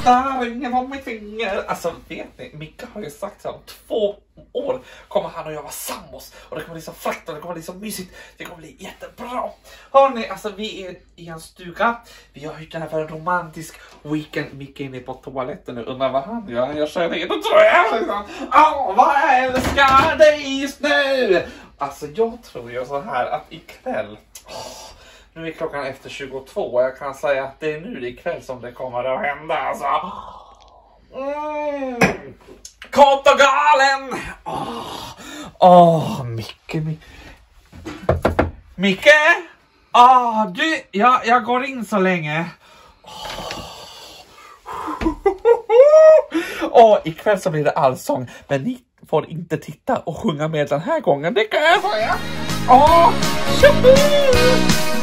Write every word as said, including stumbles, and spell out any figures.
där ringen på mitt finger. Alltså vet ni, Micke har ju sagt så här, om två år kommer han och jag vara sambos. Och det kommer bli så fräckt och det kommer bli så mysigt. Det kommer bli jättebra. Hörrni, alltså vi är i en stuga. Vi har hyrt den här för en romantisk weekend. Micke är inne på toaletten nu. Undrar vad han gör. Jag kör det. Då tror jag liksom, åh vad jag älskar dig just nu. Alltså jag tror ju så här att ikväll... Oh, nu är klockan efter tjugotvå och jag kan säga att det är nu ikväll som det kommer att hända. Alltså. Mm. Kort och galen! Åh, oh, oh, Micke, Micke. Micke? Ah, du, ja, jag går in så länge. Åh, oh, ikväll så blir det allsång. Men ni får inte titta och sjunga med den här gången. Det kan jag säga. Åh, oh,